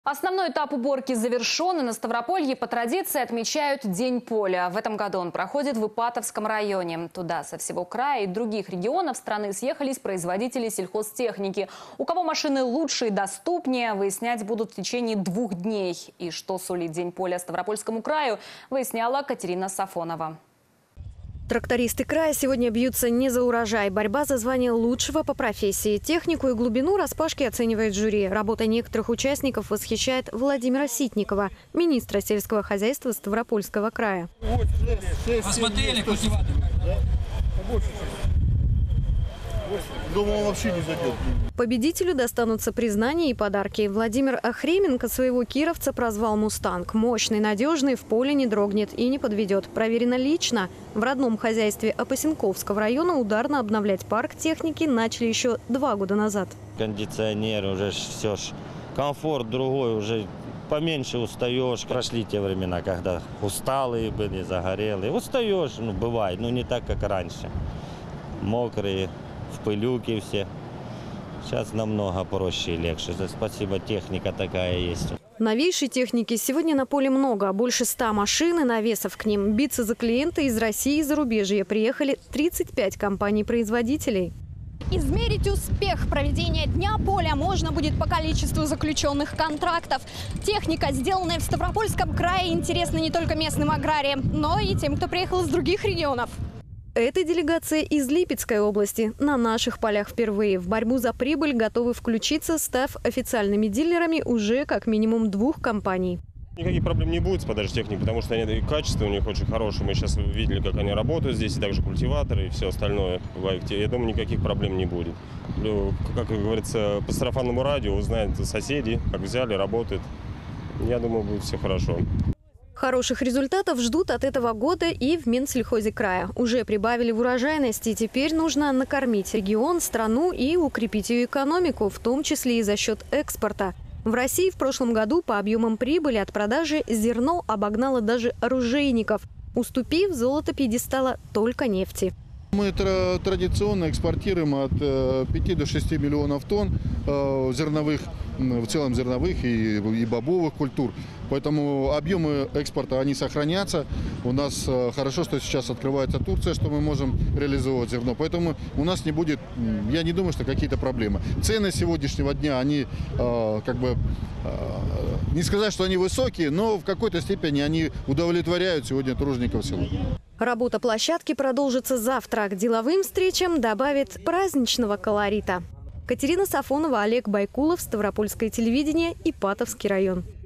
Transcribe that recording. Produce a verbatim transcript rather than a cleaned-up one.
Основной этап уборки завершен, и на Ставрополье по традиции отмечают День поля. В этом году он проходит в Ипатовском районе. Туда со всего края и других регионов страны съехались производители сельхозтехники. У кого машины лучше и доступнее, выяснять будут в течение двух дней. И что сулит День поля Ставропольскому краю, выясняла Катерина Сафонова. Трактористы края сегодня бьются не за урожай. Борьба за звание лучшего по профессии. Технику и глубину распашки оценивает жюри. Работа некоторых участников восхищает Владимира Ситникова, министра сельского хозяйства Ставропольского края. Посмотрели культиватор? Думал, он вообще не зайдет. Победителю достанутся признания и подарки. Владимир Охременко своего кировца прозвал «Мустанг». Мощный, надежный, в поле не дрогнет и не подведет. Проверено лично. В родном хозяйстве Опасенковского района ударно обновлять парк техники начали еще два года назад. Кондиционер, уже все ж комфорт другой, уже поменьше устаешь. Прошли те времена, когда усталые были, загорелые. Устаешь, ну бывает, но не так, как раньше. Мокрые, в пылюке все. Сейчас намного проще и легче. Спасибо, техника такая есть. Новейшей техники сегодня на поле много. Больше ста машин и навесов к ним. Биться за клиента из России и зарубежья приехали тридцать пять компаний-производителей. Измерить успех проведения Дня поля можно будет по количеству заключенных контрактов. Техника, сделанная в Ставропольском крае, интересна не только местным аграриям, но и тем, кто приехал из других регионов. Эта делегация из Липецкой области на наших полях впервые. В борьбу за прибыль готовы включиться, став официальными дилерами уже как минимум двух компаний. Никаких проблем не будет с подачей техники, потому что они, качество у них очень хорошее. Мы сейчас видели, как они работают здесь, и также культиваторы и все остальное. Я думаю, никаких проблем не будет. Как говорится, по сарафанному радио узнают соседи, как взяли, работают. Я думаю, будет все хорошо. Хороших результатов ждут от этого года и в Минсельхозе края. Уже прибавили в урожайности. Теперь нужно накормить регион, страну и укрепить ее экономику, в том числе и за счет экспорта. В России в прошлом году по объемам прибыли от продажи зерно обогнало даже оружейников, уступив золото пьедестала только нефти. Мы традиционно экспортируем от пяти до шести миллионов тонн зерновых, в целом зерновых и, и бобовых культур. Поэтому объемы экспорта, они сохранятся. У нас хорошо, что сейчас открывается Турция, что мы можем реализовывать зерно. Поэтому у нас не будет, я не думаю, что какие-то проблемы. Цены сегодняшнего дня, они как бы, не сказать, что они высокие, но в какой-то степени они удовлетворяют сегодня тружеников села. Работа площадки продолжится завтра. К деловым встречам добавит праздничного колорита. Катерина Сафонова, Олег Байкулов, Ставропольское телевидение, Ипатовский район.